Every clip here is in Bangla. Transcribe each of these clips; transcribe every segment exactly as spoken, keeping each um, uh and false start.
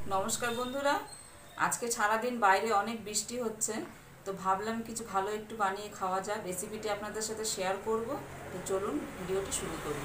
নমস্কার বন্ধুরা, আজকে সারাদিন বাইরে অনেক বৃষ্টি হচ্ছে, তো ভাবলাম কিছু ভালো একটু বানিয়ে খাওয়া যাক। রেসিপিটি আপনাদের সাথে শেয়ার করব, তো চলুন ভিডিওটি শুরু করি।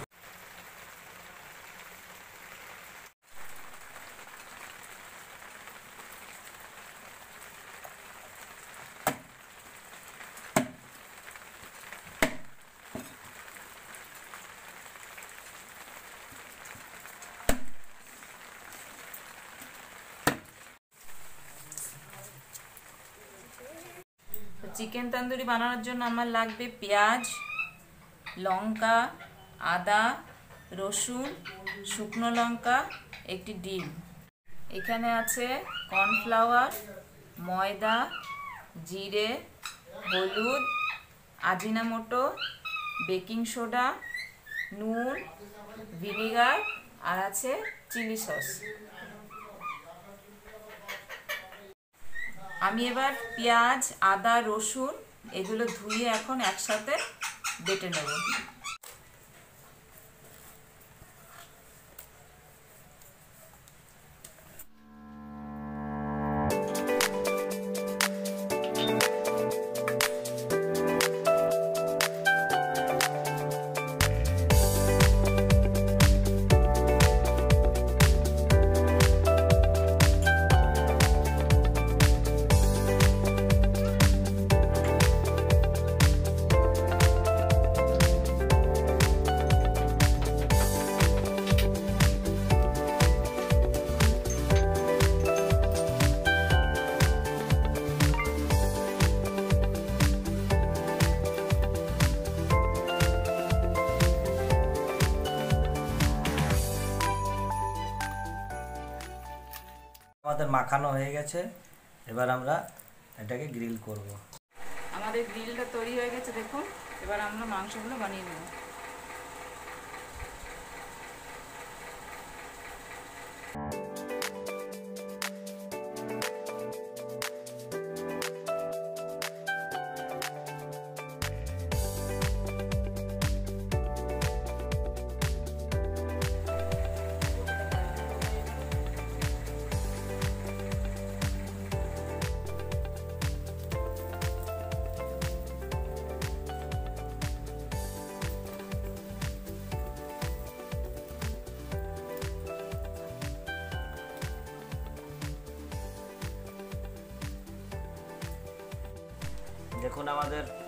চিকেন তন্দুরি বানানোর জন্য আমার লাগবে পেঁয়াজ, লঙ্কা, আদা, রসুন, শুকনো লঙ্কা, একটি ডিম। এখানে আছে কর্নফ্লাওয়ার, ময়দা, জিরে, হলুদ, আজিনামোটো, বেকিং সোডা, নুন, ভিনেগার আর আছে চিলি সস। আমি এবার পেঁয়াজ, আদা, রসুন এগুলো ধুয়ে এখন একসাথে বেটে নেব। আমাদের মাখানো হয়ে গেছে, এবার আমরা এটাকে গ্রিল করব। আমাদের গ্রিলটা তৈরি হয়ে গেছে, দেখুন। এবার আমরা মাংসগুলো বানিয়ে নেব। দেখুন আমাদের